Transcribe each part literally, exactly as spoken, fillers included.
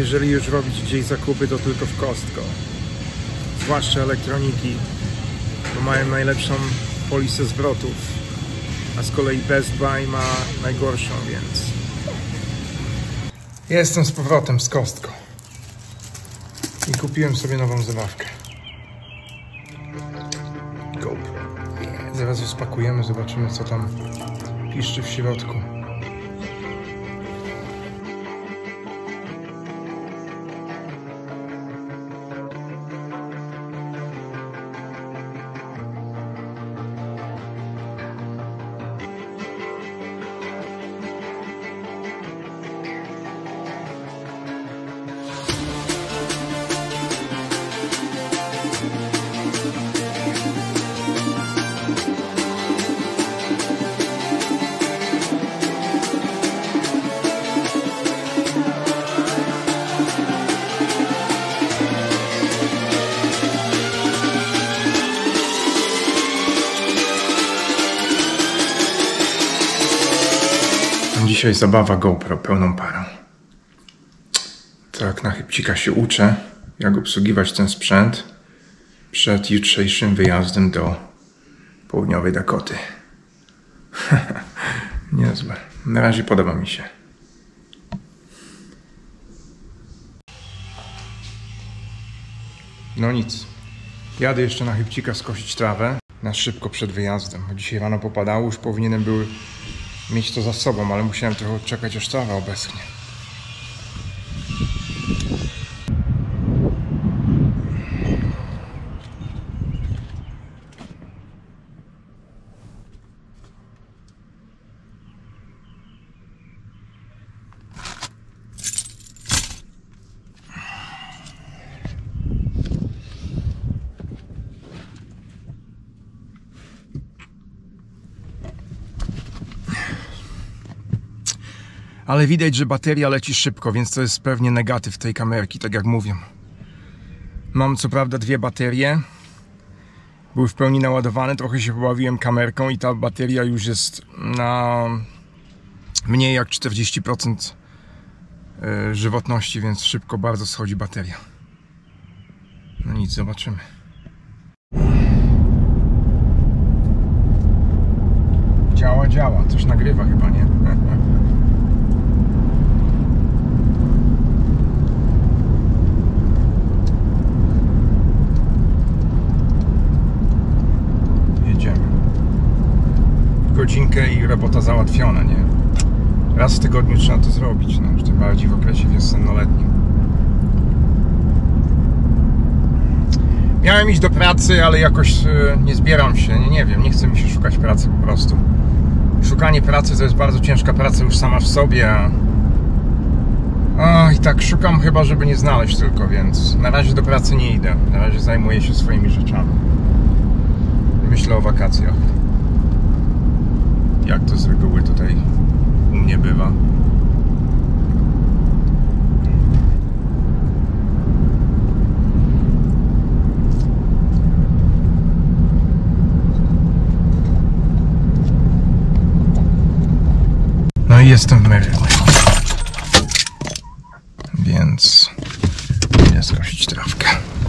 jeżeli już robić gdzieś zakupy, to tylko w Costco. Zwłaszcza elektroniki, bo mają najlepszą polisę zwrotów, a z kolei Best Buy ma najgorszą, więc... Jestem z powrotem z Costco i kupiłem sobie nową zabawkę. GoPro. Zaraz ją spakujemy, zobaczymy, co tam piszczy w środku. Dzisiaj zabawa GoPro pełną parą. Tak na chybcika się uczę, jak obsługiwać ten sprzęt przed jutrzejszym wyjazdem do południowej Dakoty. Niezłe. Na razie podoba mi się. No nic. Jadę jeszcze na chybcika skosić trawę na szybko przed wyjazdem. Dzisiaj rano popadało, już powinienem był mieć to za sobą, ale musiałem trochę odczekać, aż trawa obeschnie. Ale widać, że bateria leci szybko, więc to jest pewnie negatyw tej kamerki, tak jak mówią. Mam co prawda dwie baterie. Były w pełni naładowane, trochę się pobawiłem kamerką i ta bateria już jest na mniej jak czterdzieści procent żywotności, więc szybko bardzo schodzi bateria. No nic, zobaczymy. Działa, działa. Coś nagrywa chyba, nie? Godzinkę i robota załatwiona, nie? Raz w tygodniu trzeba to zrobić, no, tym bardziej w okresie wiosennoletnim. Miałem iść do pracy, ale jakoś e, nie zbieram się, nie, nie wiem, nie chce mi się szukać pracy po prostu. Szukanie pracy to jest bardzo ciężka praca już sama w sobie, a... a i tak szukam chyba, żeby nie znaleźć tylko, więc na razie do pracy nie idę. Na razie zajmuję się swoimi rzeczami. Myślę o wakacjach. Jak to z reguły tutaj u mnie bywa. No i jestem w Maryland. Więc idę skosić trawkę.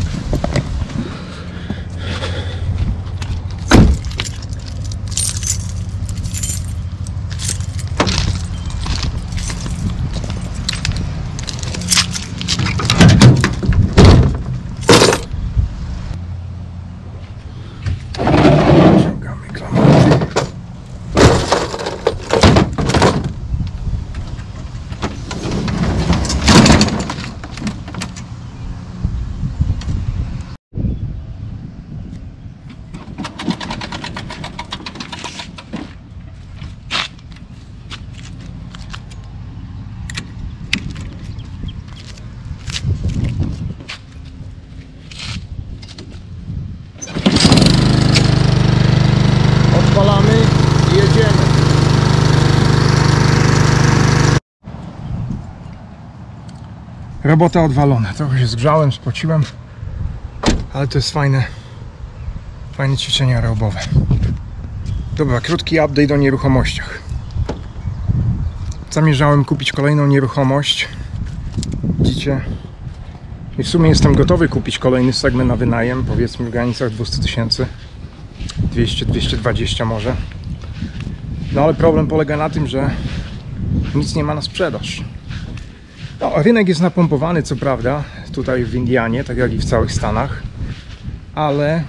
Robota odwalona. Trochę się zgrzałem, spociłem, ale to jest fajne, fajne ćwiczenie aerobowe. Dobra, krótki update o nieruchomościach. Zamierzałem kupić kolejną nieruchomość Widzicie? I w sumie jestem gotowy kupić kolejny segment na wynajem, powiedzmy w granicach dwieście tysięcy, dwieście dwieście dwadzieścia może. No ale problem polega na tym, że nic nie ma na sprzedaż. No, rynek jest napompowany, co prawda, tutaj w Indianie, tak jak i w całych Stanach, ale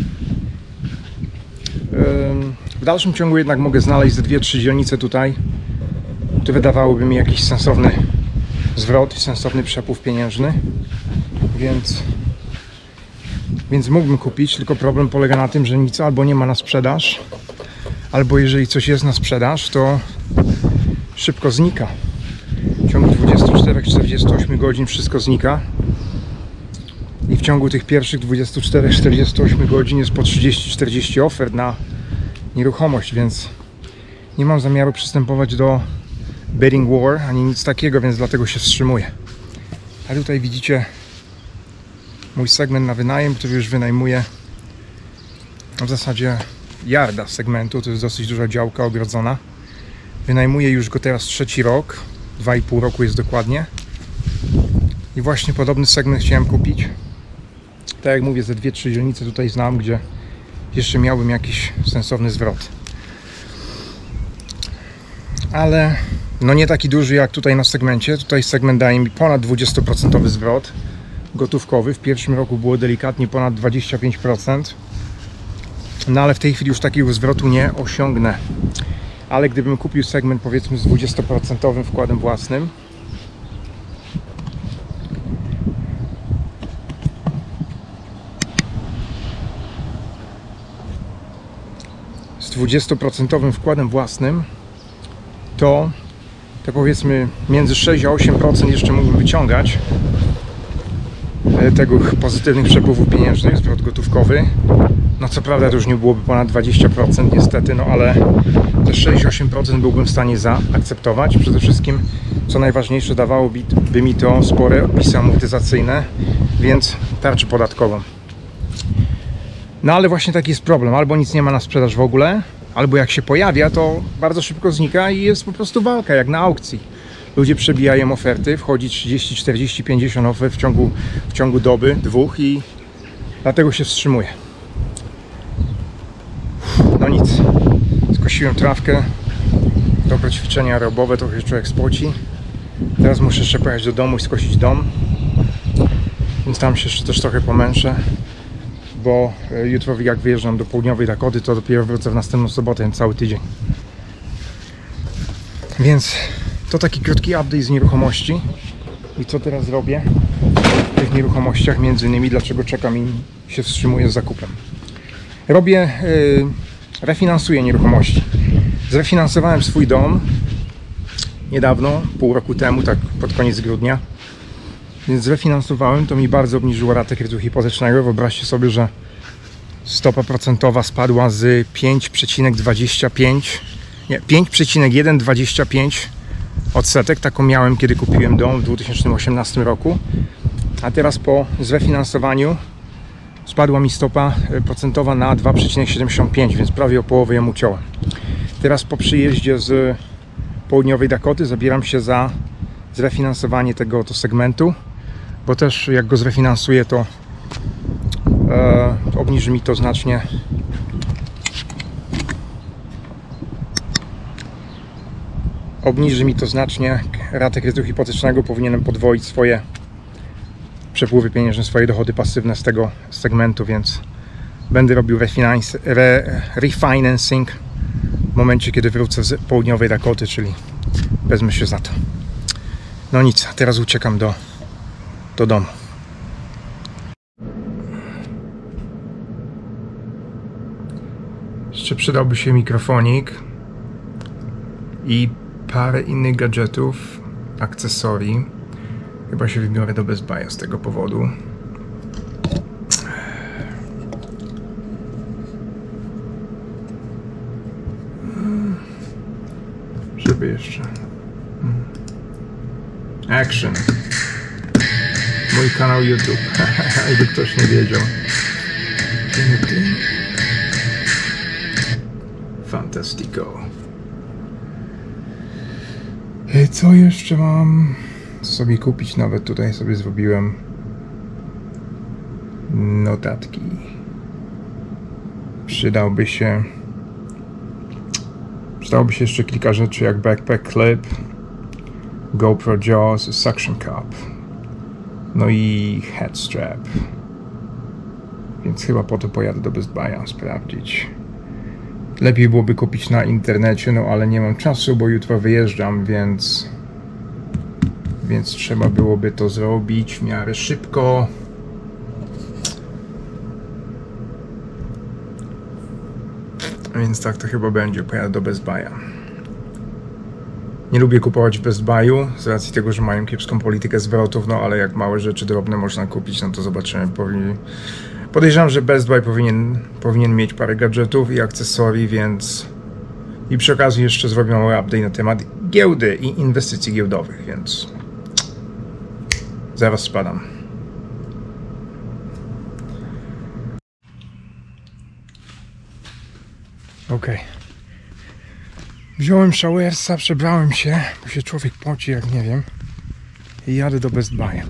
w dalszym ciągu jednak mogę znaleźć ze dwie, trzy dzielnice tutaj, które dawałyby mi jakiś sensowny zwrot i sensowny przepływ pieniężny, więc więc mógłbym kupić, tylko problem polega na tym, że nic albo nie ma na sprzedaż, albo jeżeli coś jest na sprzedaż, to szybko znika. W ciągu dwudziestu czterech do czterdziestu ośmiu godzin wszystko znika i w ciągu tych pierwszych dwudziestu czterech do czterdziestu ośmiu godzin jest po trzydzieści czterdzieści ofert na nieruchomość, więc nie mam zamiaru przystępować do bidding war ani nic takiego, więc dlatego się wstrzymuję. A tutaj widzicie mój segment na wynajem, który już wynajmuję w zasadzie yarda segmentu, to jest dosyć duża działka ogrodzona. Wynajmuję już go teraz trzeci rok, dwa i pół roku jest dokładnie. I właśnie podobny segment chciałem kupić. Tak jak mówię, ze dwie, trzy dzielnice tutaj znam, gdzie jeszcze miałbym jakiś sensowny zwrot. Ale no nie taki duży jak tutaj na segmencie. Tutaj segment daje mi ponad dwadzieścia procent zwrot gotówkowy. W pierwszym roku było delikatnie ponad dwadzieścia pięć procent. No ale w tej chwili już takiego zwrotu nie osiągnę. Ale gdybym kupił segment powiedzmy z dwudziestoprocentowym wkładem własnym, z dwudziestoprocentowym wkładem własnym, to, to powiedzmy między sześć a osiem procent jeszcze mógłbym wyciągać tego pozytywnych przepływów pieniężnych, zwrot gotówkowy. No co prawda to już nie byłoby ponad dwadzieścia procent niestety, no ale te sześć do ośmiu procent byłbym w stanie zaakceptować. Przede wszystkim, co najważniejsze, dawałoby by mi to spore odpisy amortyzacyjne, więc tarczę podatkową. No ale właśnie taki jest problem, albo nic nie ma na sprzedaż w ogóle, albo jak się pojawia, to bardzo szybko znika i jest po prostu walka, jak na aukcji. Ludzie przebijają oferty, wchodzi trzydzieści, czterdzieści, pięćdziesiąt ofert w ciągu, w ciągu doby, dwóch i dlatego się wstrzymuję. No nic, skosiłem trawkę, dobre ćwiczenia aerobowe, trochę człowiek spoci. Teraz muszę jeszcze pojechać do domu i skosić dom, więc tam się jeszcze też trochę pomęczę, bo jutro jak wyjeżdżam do południowej Dakoty, to dopiero wrócę w następną sobotę, cały tydzień. Więc to taki krótki update z nieruchomości i co teraz robię w tych nieruchomościach, między innymi dlaczego czekam i się wstrzymuję z zakupem. Robię, yy, refinansuję nieruchomości. Zrefinansowałem swój dom niedawno, pół roku temu, tak pod koniec grudnia. Więc zrefinansowałem, to mi bardzo obniżyło ratę kredytu hipotecznego. Wyobraźcie sobie, że stopa procentowa spadła z pięć przecinek dwadzieścia pięć, nie, pięć przecinek sto dwadzieścia pięć odsetek. Taką miałem, kiedy kupiłem dom w dwa tysiące osiemnastym roku. A teraz po zrefinansowaniu spadła mi stopa procentowa na dwa przecinek siedemdziesiąt pięć, więc prawie o połowę ją uciąłem. Teraz po przyjeździe z południowej Dakoty zabieram się za zrefinansowanie tego oto segmentu, bo też jak go zrefinansuję, to e, obniży mi to znacznie obniży mi to znacznie ratę kredytu hipotecznego. Powinienem podwoić swoje przepływy pieniężne, swoje dochody pasywne z tego segmentu, więc będę robił refinans- re, refinancing w momencie, kiedy wrócę z południowej Dakoty, czyli wezmę się za to. No nic, teraz uciekam do, do domu. Jeszcze przydałby się mikrofonik i parę innych gadżetów, akcesorii. Chyba się wybiorę do Best Buy'a z tego powodu. Żeby jeszcze... Action. Mój kanał YouTube. Jakby ktoś nie wiedział. Fantastico. Co jeszcze mam? co sobie kupić. Nawet tutaj sobie zrobiłem notatki. Przydałby się Przydałoby się jeszcze kilka rzeczy jak backpack clip, GoPro Jaws, suction cup, no i head strap. Więc chyba po to pojadę do Best Buy'a sprawdzić. Lepiej byłoby kupić na internecie, no ale nie mam czasu, bo jutro wyjeżdżam, więc więc trzeba byłoby to zrobić w miarę szybko. Więc tak to chyba będzie, pojadę do Best Buy'a. Nie lubię kupować w Best Buy'u z racji tego, że mają kiepską politykę zwrotów, no ale jak małe rzeczy drobne można kupić, no to zobaczymy. Podejrzewam, że Best Buy powinien, powinien mieć parę gadżetów i akcesorii, więc... I przy okazji jeszcze zrobię mały update na temat giełdy i inwestycji giełdowych, więc... Zaraz spadam. Okej. Okay. Wziąłem showersa, przebrałem się, bo się człowiek poci jak nie wiem. I jadę do Best Buy'a.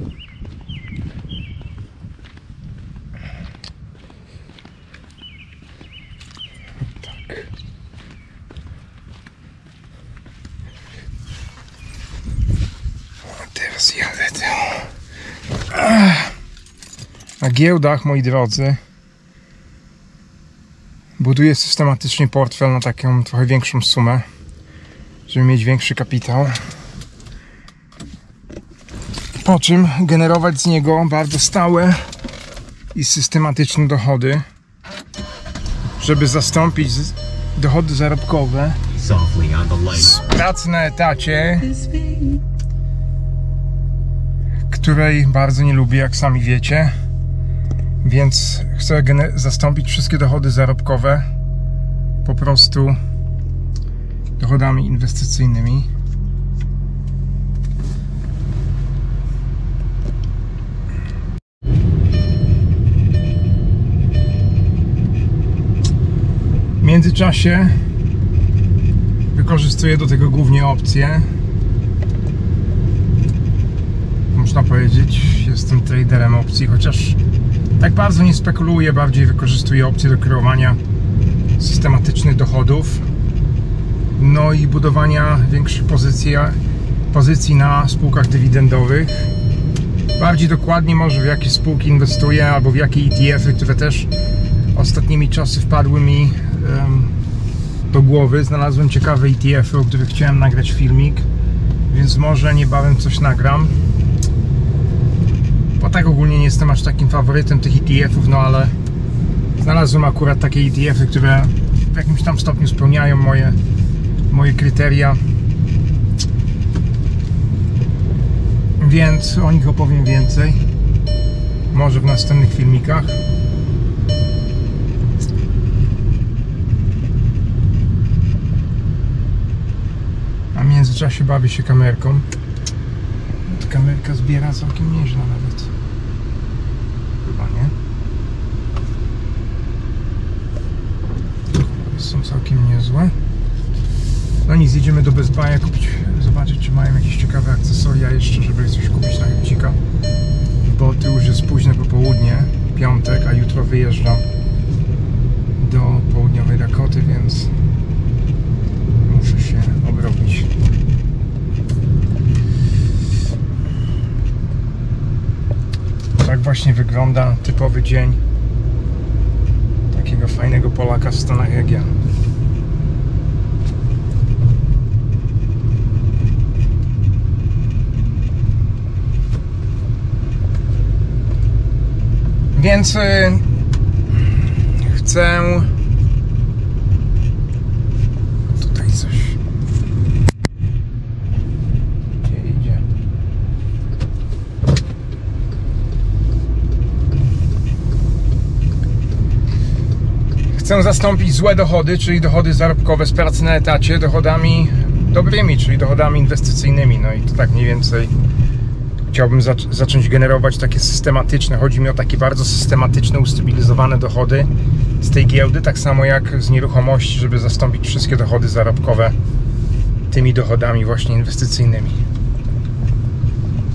Tak. O, teraz jadę to. Na giełdach, moi drodzy, buduję systematycznie portfel na taką trochę większą sumę, żeby mieć większy kapitał, po czym generować z niego bardzo stałe i systematyczne dochody, żeby zastąpić dochody zarobkowe z pracy na etacie, której bardzo nie lubię, jak sami wiecie. Więc chcę zastąpić wszystkie dochody zarobkowe po prostu dochodami inwestycyjnymi. W międzyczasie wykorzystuję do tego głównie opcje. Można powiedzieć, jestem traderem opcji, chociaż tak bardzo nie spekuluję, bardziej wykorzystuję opcje do kreowania systematycznych dochodów, no i budowania większych pozycji, pozycji na spółkach dywidendowych. Bardziej dokładnie może w jakie spółki inwestuję, albo w jakie E T F-y, które też ostatnimi czasy wpadły mi um, do głowy. Znalazłem ciekawe E T F-y, o których chciałem nagrać filmik, więc może niebawem coś nagram. Bo tak ogólnie nie jestem aż takim faworytem tych E T F-ów, no ale znalazłem akurat takie E T F-y, które w jakimś tam stopniu spełniają moje, moje kryteria. Więc o nich opowiem więcej. Może w następnych filmikach. A w międzyczasie bawię się kamerką. Ta kamerka zbiera całkiem nieźle nawet. Chyba nie? Są całkiem niezłe. No nic, idziemy do Best Buy'a kupić, zobaczyć czy mają jakieś ciekawe akcesoria jeszcze, żeby coś kupić na chybcika. Bo to już jest późne popołudnie, piątek, a jutro wyjeżdżam do południowej Dakoty, więc muszę się obrobić. Tak właśnie wygląda typowy dzień takiego fajnego Polaka w Stanach jak ja. Więc y, chcę tutaj coś. Gdzie idzie? Chcę zastąpić złe dochody, czyli dochody zarobkowe z pracy na etacie, dochodami dobrymi, czyli dochodami inwestycyjnymi. No i to tak mniej więcej chciałbym zac zacząć generować takie systematyczne, chodzi mi o takie bardzo systematyczne, ustabilizowane dochody z tej giełdy, tak samo jak z nieruchomości, żeby zastąpić wszystkie dochody zarobkowe tymi dochodami właśnie inwestycyjnymi.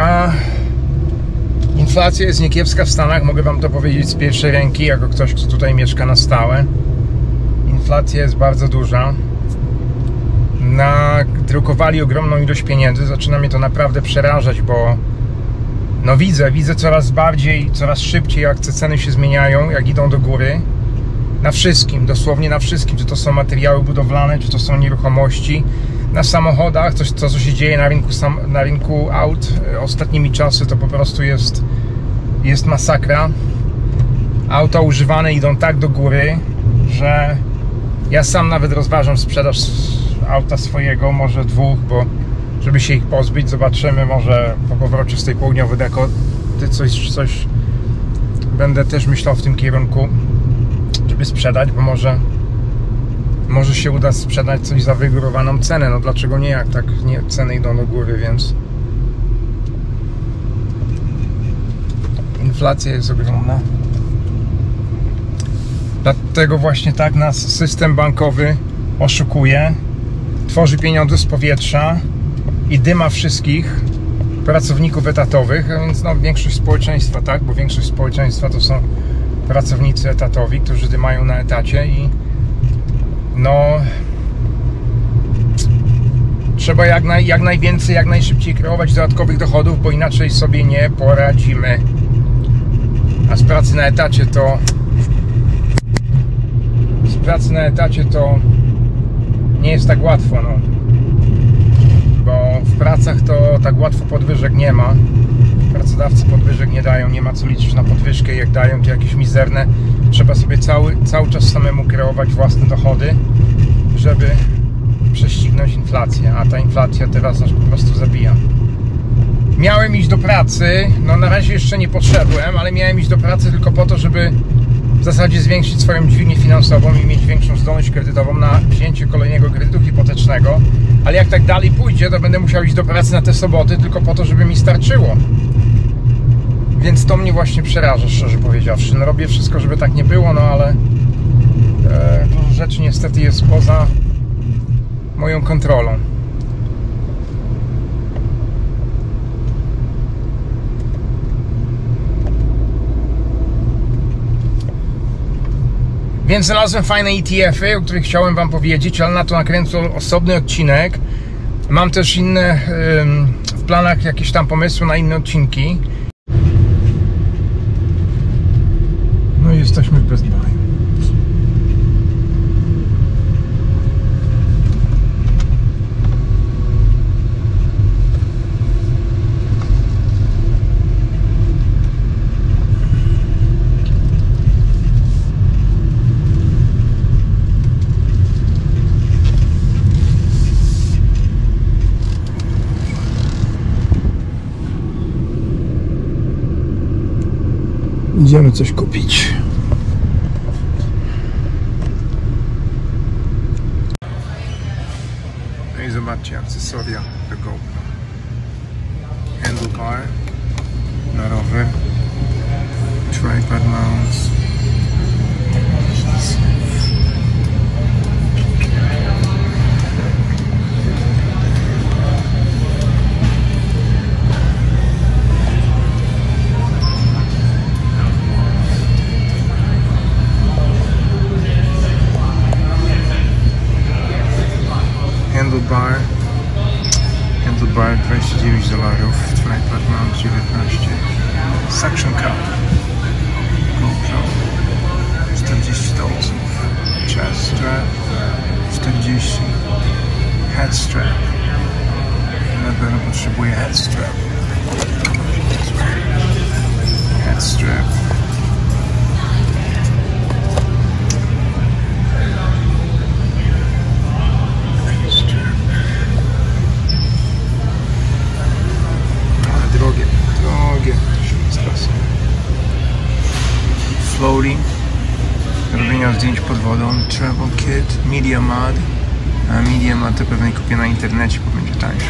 A inflacja jest niekiepska w Stanach, mogę wam to powiedzieć z pierwszej ręki, jako ktoś, kto tutaj mieszka na stałe. Inflacja jest bardzo duża. Nadrukowali ogromną ilość pieniędzy, zaczyna mnie to naprawdę przerażać, bo no widzę, widzę coraz bardziej, coraz szybciej, jak te ceny się zmieniają, jak idą do góry. Na wszystkim, dosłownie na wszystkim, czy to są materiały budowlane, czy to są nieruchomości. Na samochodach, to, to co się dzieje na rynku, na rynku aut ostatnimi czasy, to po prostu jest, jest masakra. Auta używane idą tak do góry, że ja sam nawet rozważam sprzedaż auta swojego, może dwóch, bo żeby się ich pozbyć, zobaczymy, może po powrocie z tej południowej dekoty coś, coś będę też myślał w tym kierunku, żeby sprzedać, bo może może się uda sprzedać coś za wygórowaną cenę, no dlaczego nie, jak tak nie, ceny idą do góry, więc inflacja jest ogromna. Dlatego właśnie tak nas system bankowy oszukuje, tworzy pieniądze z powietrza i dyma wszystkich pracowników etatowych, a więc no większość społeczeństwa, tak, bo większość społeczeństwa to są pracownicy etatowi, którzy dymają na etacie i no trzeba jak, naj, jak najwięcej, jak najszybciej kreować dodatkowych dochodów, bo inaczej sobie nie poradzimy. A z pracy na etacie to z pracy na etacie to nie jest tak łatwo, no. Bo w pracach to tak łatwo podwyżek nie ma. Pracodawcy podwyżek nie dają, nie ma co liczyć na podwyżkę, jak dają to jakieś mizerne. Trzeba sobie cały, cały czas samemu kreować własne dochody, żeby prześcignąć inflację, a ta inflacja teraz nas po prostu zabija. Miałem iść do pracy, no na razie jeszcze nie poszedłem, ale miałem iść do pracy tylko po to, żeby w zasadzie zwiększyć swoją dźwignię finansową i mieć większą zdolność kredytową na wzięcie kolejnego kredytu hipotecznego, ale jak tak dalej pójdzie, to będę musiał iść do pracy na te soboty tylko po to, żeby mi starczyło. Więc to mnie właśnie przeraża, szczerze powiedziawszy. No robię wszystko, żeby tak nie było, no ale e, dużo rzeczy niestety jest poza moją kontrolą. Więc znalazłem fajne E T F-y, o których chciałem wam powiedzieć, ale na to nakręcę osobny odcinek. Mam też inne w planach jakieś tam pomysły na inne odcinki. No i jesteśmy w Best Buy. Idziemy coś kupić. No i zobaczcie akcesoria do GoPro. Handlebar na rower, tripod mounts, handlebar, handlebar dwadzieścia dziewięć dolarów, tripod mount dziewiętnaście, suction cup, GoPro czterdzieści dolców, chest strap czterdzieści, head strap, na pewno potrzebuję head strap, head strap. Drogie, drogie, floating, robienia zdjęć pod wodą, travel kit, media mod, a media mod to pewnie kupię na internecie, bo będzie tańsze.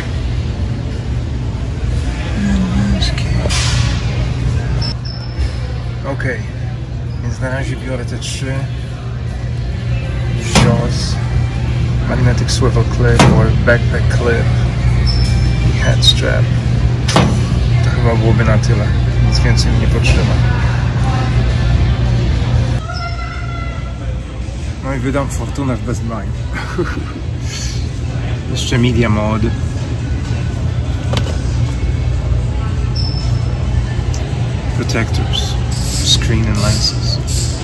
Ok, więc na razie biorę te trzy Jaws, magnetic swivel clip or backpack clip i head strap. chyba byłoby na tyle. Nic więcej mi nie potrzeba. No i wydam fortunę w Best Buy. Jeszcze Media Mode. Protectors, screen and lenses.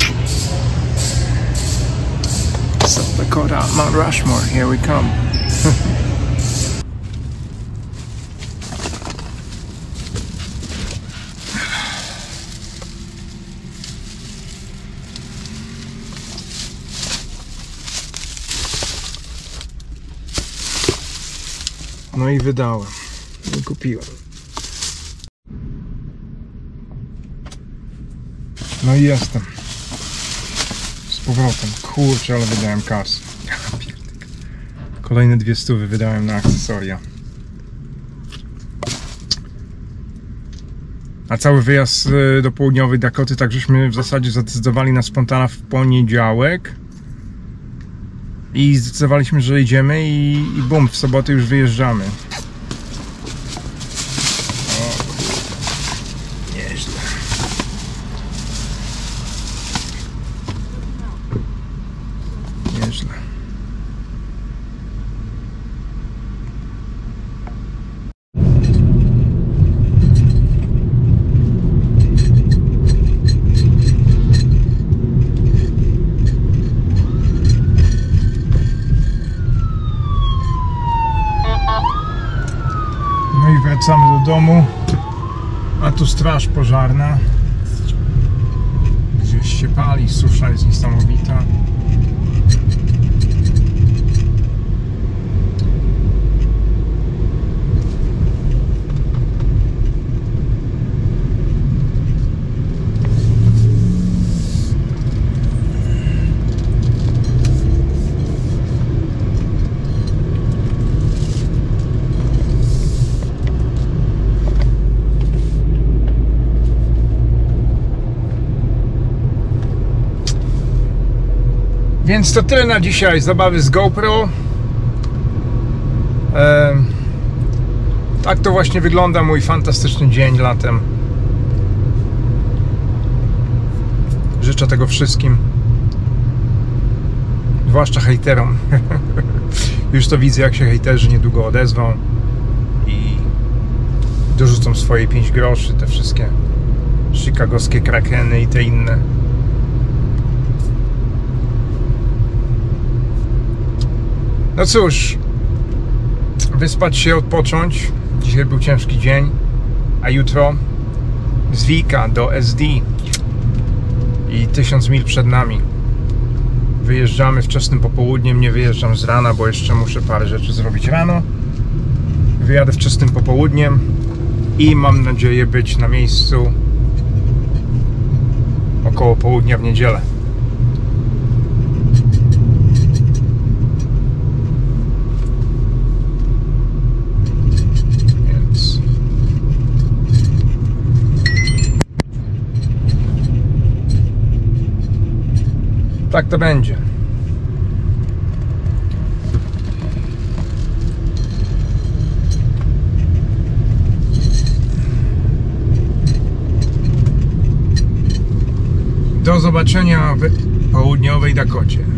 South Dakota, Mount Rushmore, here we come. No i wydałem. I kupiłem. No i jestem. Z powrotem. Kurczę, ale wydałem kasę. Kolejne dwie stówy wydałem na akcesoria. A cały wyjazd do południowej Dakoty, tak żeśmy w zasadzie zadecydowali na spontana w poniedziałek. I zdecydowaliśmy, że idziemy i, i bum, w sobotę już wyjeżdżamy. O, nieźle. Nieźle. Wracamy do domu, a tu straż pożarna. Gdzieś się pali, susza jest niesamowita. Więc to tyle na dzisiaj. Zabawy z GoPro. E, tak to właśnie wygląda mój fantastyczny dzień latem. Życzę tego wszystkim. Zwłaszcza hejterom. Już to widzę, jak się hejterzy niedługo odezwą i dorzucą swoje pięć groszy, te wszystkie chicagowskie krakeny i te inne. No cóż, wyspać się, odpocząć. Dzisiaj był ciężki dzień, a jutro z Wika do S D i tysiąc mil przed nami. Wyjeżdżamy wczesnym popołudniem, nie wyjeżdżam z rana, bo jeszcze muszę parę rzeczy zrobić rano. Wyjadę wczesnym popołudniem i mam nadzieję być na miejscu około południa w niedzielę. Tak to będzie. Do zobaczenia w południowej Dakocie.